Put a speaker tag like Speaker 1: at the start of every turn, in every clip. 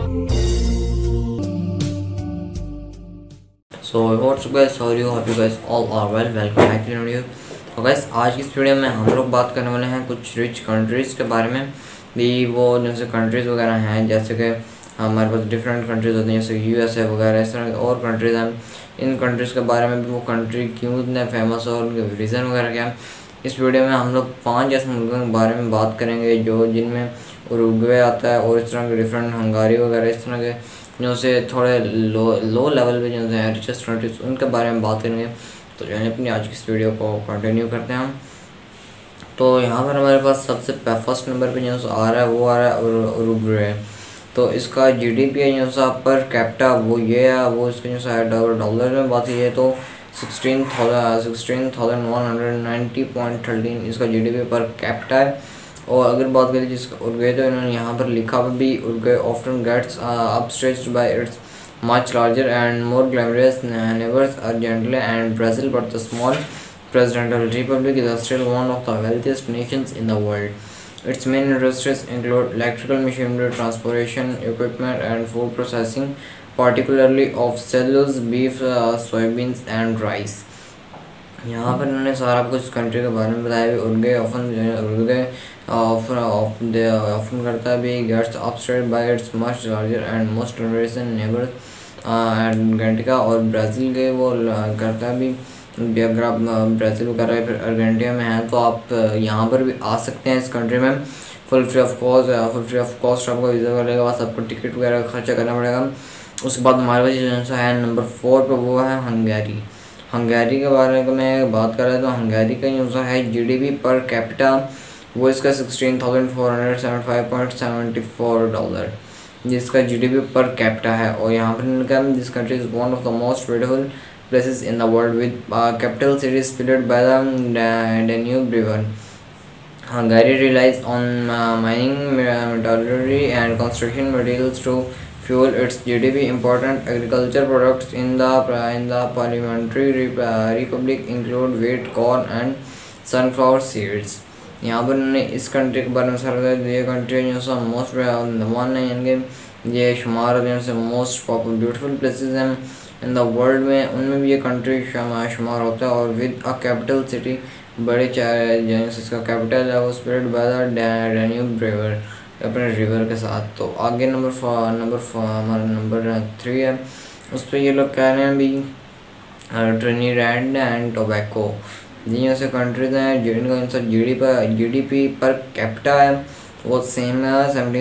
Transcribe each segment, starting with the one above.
Speaker 1: So what's up guys, how are you? Hope you guys all are well. Welcome back to video. तो guys आज की इस video में हम लोग बात करने वाले हैं कुछ रिच कंट्रीज़ के बारे में भी। वो जैसे कंट्रीज़ वगैरह हैं, जैसे कि हमारे पास डिफरेंट कंट्रीज़ होती हैं जैसे यूएसए वगैरह, इस तरह और कंट्रीज़ हैं। इन कंट्रीज़ के बारे में भी, वो कंट्री क्यों इतने फेमस है और उनके रीज़न वगैरह क्या है। इस वीडियो में हम लोग 5 ऐसे मुल्कों के बारे में बात करेंगे जो जिनमें उरुग्वे आता है, और इस तरह के डिफरेंट हंगारी वगैरह, इस तरह के जो से थोड़े लो लेवल पे जो है रिचेस्ट कंट्रीज, उनके बारे में बात करेंगे। तो जो है अपनी आज की इस वीडियो को कंटिन्यू करते हैं हम। तो यहाँ पर हमारे पास सबसे फर्स्ट नंबर पे जो आ रहा है वो आ रहा है उरुग्वे। तो इसका जीडीपी है जो सा पर कैपिटा वो ये है, वो इसके जो है डॉलर में बात की है तो 16,190.13 इसका जीडीपी पर कैपिटा है। और अगर बात करें जिसका उरुग्वे, तो इन्होंने यहाँ पर लिखा भी, Uruguay often gets upstaged by its much larger and more glamorous neighbors Argentina and Brazil, but the small presidential republic is still one of the wealthiest nations in the world. Its main industries include electrical machinery, transportation equipment, and food processing, particularly of cellulose, beef, soybeans, and rice. यहाँ पर इन्होंने सारा कुछ country के बारे में बताया भी। उरुग्वे ऑफन करता है भी, gets upstaged by its much larger and most temperature neighbour Argentina, और ब्राज़ील के वो करता है भी। अगर आप ब्राज़ील वगैरह फिर अर्जेंटीना में हैं तो आप यहाँ पर भी आ सकते हैं इस कंट्री में। फुल फ्री ऑफ कॉस्ट आपको वीज़ा वगैरह, बस आपको टिकट वगैरह का खर्चा करना पड़ेगा। उसके बाद हमारे पास जो है नंबर 4 पर वो है हंगेरी के बारे में मैं बात कर रहा था। तो हंगेरी का जो है जीडीपी पर कैपिटा वो इसका 16,475.74 डॉलर जिसका जीडीपी पर कैपिटा है। और यहाँ पर income, this country is one of the most beautiful places in the world with capital city splitted by the Danube river. Hungary relies on mining, metallurgy and construction materials to fuel its GDP. Important agriculture products in the parliamentary republic include wheat, corn and sunflower seeds. यहाँ पर उन्होंने इस country के बारे में sir ये country जो सा मोस्ट वन है, इनके ये शुमार होते हैं मोस्ट पॉपुलर ब्यूटीफुल प्लेसेस हैं इन द वर्ल्ड में, उनमें भी ये कंट्री शुमार होता है। और विद अ कैपिटल सिटी, बड़े इसका कैपिटल है वो spread by the Danube river, अपने रिवर के साथ। तो आगे हमारा नंबर 3 है, उस पर ये लोग कह रहे हैं भी ट्रिनिडाड एंड टोबैको। जी ऐसे कंट्रीज हैं जिनका जीडीपी पर कैपिटा है वो सेम है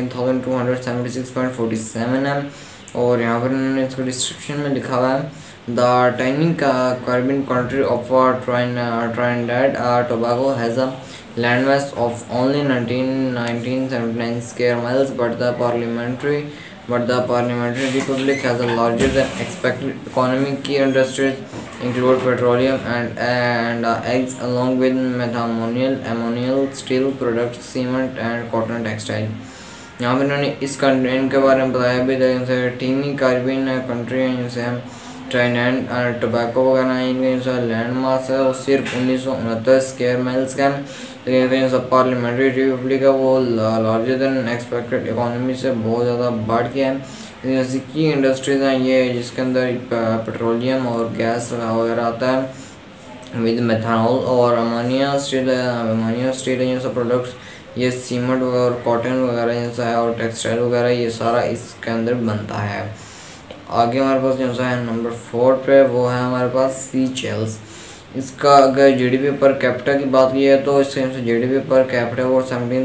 Speaker 1: 17,276.47 है। और यहाँ पर इन्होंने इसको डिस्क्रिप्शन में लिखा हुआ है, the tiny carbon country of Trinidad Tobago has a landmass of only 1979 square miles, but the parliamentary republic has a larger than expected economy. Key industries include petroleum and eggs, along with ammonia, steel products, cement and cotton textile. यहाँ पर इन्होंने इनके बारे में बताया भी, जैसे tiny कार्बिन country है जैसे ट्रिनिडाड एंड टोबैको वगैरह, इनका जो लैंड मास है वो सिर्फ 1969 स्क्वायर माइल्स का है। लेकिन सब पार्लियामेंट्री रिपब्लिक है वो लार्जर देन एक्सपेक्टेड इकोनॉमी से बहुत ज़्यादा बढ़ गया है। जैसे की इंडस्ट्रीज़ हैं ये जिसके अंदर पेट्रोलियम और गैस वगैरह आता है विद मेथनॉल और अमोनिया स्टील जैसे प्रोडक्ट्स, ये सीमेंट और कॉटन वगैरह जैसा है और टेक्सटाइल वगैरह, ये सारा इसके अंदर बनता है। आगे हमारे पास जो है नंबर 4 पे वो है हमारे पास सीशेल्स। इसका अगर जीडीपी पर कैपिटा की बात की है तो इसके जीडीपी पर कैपिटा वो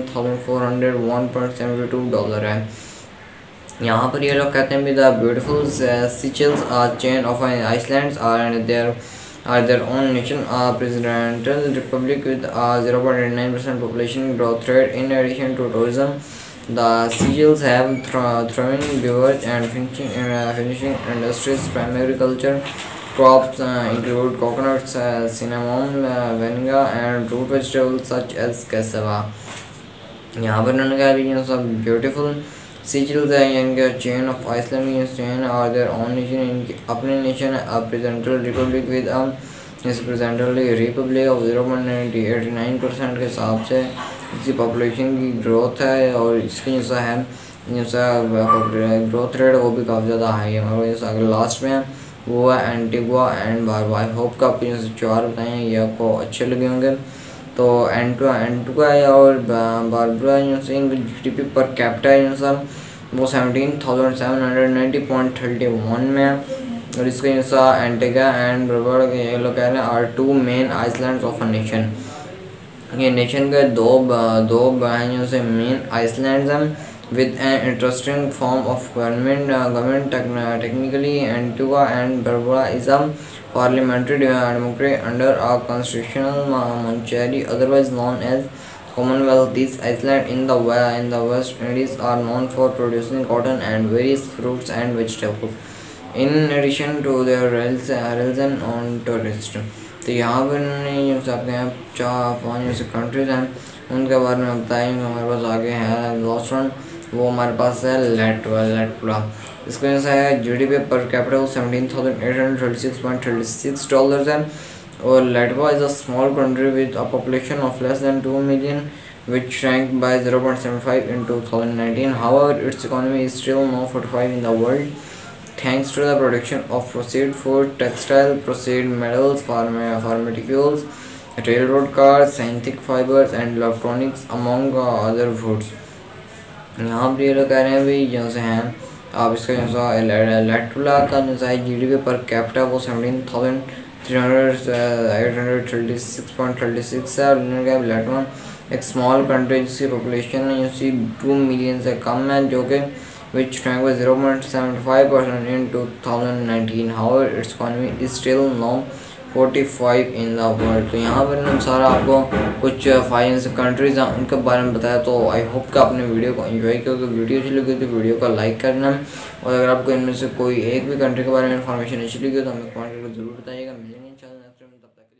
Speaker 1: 17,401.72 डॉलर है। यहाँ पर ये लोग कहते हैं भी the beautiful Seychelles are chain of islands are their own nation, a presidential republic with a 0.89% population growth rate. In addition to tourism, the Seychelles have thriving beverage and finishing industries. Primary agriculture crops include coconuts, cinnamon, vanilla, and root vegetables such as cassava. यहाँ पर उन्होंने कहा भी सब beautiful Seychelles है, इनका chain of island chain और their own nation, इनकी अपनी नेशन है। Presidential republic with presidential republic of 0.89% के हिसाब से इसकी पॉपुलेशन की ग्रोथ है। और इसकी जो है ग्रोथ रेट वो भी काफ़ी ज़्यादा हाई है। और जैसे अगर लास्ट में वो है Antigua and Barbuda. I hope कि आपको जैसे 4 बताएँ ये आपको अच्छे लगे होंगे। तो एंटीगुआ और बारबुडा जैसे इनका GDP पर कैपिटा जैसा वो 17,790.31 में है। और इसके जैसा एंटीगा एंड बारबुडा के ये लोग कह रहे हैं are 2 main islands of a nation. ये नेशन के दो हैं से मेन आइसलैंड्स हैं with an interesting form of government technically Antigua and Barbuda is a parliamentary democracy under a constitutional monarchy, otherwise known as Commonwealth. These islands in the West Indies are known for producing cotton and various fruits and vegetables, in addition to their religion on tourists. तो यहाँ पर उन्होंने सकते हैं 4-5 जैसे countries हैं उनके बारे में बताएंगे। हमारे पास आगे है लास्ट वन, वो हमारे पास है लेटवा। इसका जैसा है GDP पर कैपिटल 17,836.36 डॉलर्स है। और Latvia is a small country with a population of less than 2 million which shrank by 0.75 in 2019. However, its economy is still now 45 in the world thanks to the production of processed food, textile, processed metals, pharmaceuticals, railroad cars, synthetic fibers and electronics among other goods. यहाँ पर ये लोग कह रहे हैं भाई जैसे हैं आप इसका जैसा लेटवा का जैसा है GDP पर कैपिटा वो 17,836.36 है। और इन्होंने लेटवा एक स्मॉल कंट्री जिसकी पॉपुलेशन जैसी 2 million से कम है, जो कि which shrank by 0.75% in 2019. However, its economy is still now 45 in the world. तो यहाँ पर हम सारा आपको कुछ फाइनेंस कंट्रीज हैं उनके बारे में बताया। तो आई होप कि आपने वीडियो को एंजॉय किया। अगर वीडियो अच्छी लगी तो वीडियो को लाइक करना, और अगर आपको इनमें से कोई एक भी कंट्री के बारे में इन्फॉर्मेशन अच्छी लगी तो हमें कमेंट करके जरूर बताइएगा। मिलेंगे इंशाल्लाह नेक्स्ट टाइम, तब तक।